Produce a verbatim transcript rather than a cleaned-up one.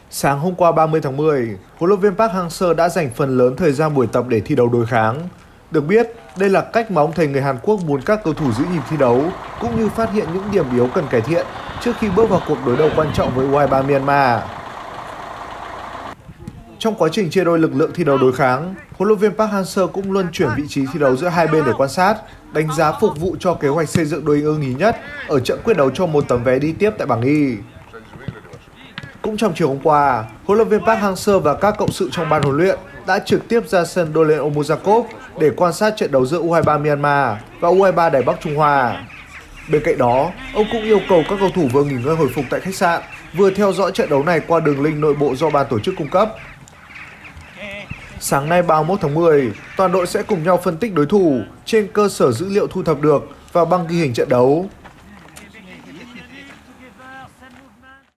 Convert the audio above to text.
Sáng hôm qua ba mươi tháng mười, huấn luyện viên Park Hang-seo đã dành phần lớn thời gian buổi tập để thi đấu đối kháng. Được biết, đây là cách mà ông thầy người Hàn Quốc muốn các cầu thủ giữ nhịp thi đấu, cũng như phát hiện những điểm yếu cần cải thiện trước khi bước vào cuộc đối đầu quan trọng với u hai ba Myanmar. Trong quá trình chia đôi lực lượng thi đấu đối kháng, huấn luyện viên Park Hang-seo cũng luân chuyển vị trí thi đấu giữa hai bên để quan sát, đánh giá phục vụ cho kế hoạch xây dựng đội ưng ý nhất ở trận quyết đấu cho một tấm vé đi tiếp tại bảng Y. Cũng trong chiều hôm qua, huấn luyện viên Park Hang-seo và các cộng sự trong ban huấn luyện đã trực tiếp ra sân Dolen Omozakov để quan sát trận đấu giữa u hai ba Myanmar và u hai ba Đài Bắc Trung Hoa. Bên cạnh đó, ông cũng yêu cầu các cầu thủ vừa nghỉ ngơi hồi phục tại khách sạn, vừa theo dõi trận đấu này qua đường link nội bộ do ban tổ chức cung cấp. Sáng nay ba mươi mốt tháng mười, toàn đội sẽ cùng nhau phân tích đối thủ trên cơ sở dữ liệu thu thập được và băng ghi hình trận đấu.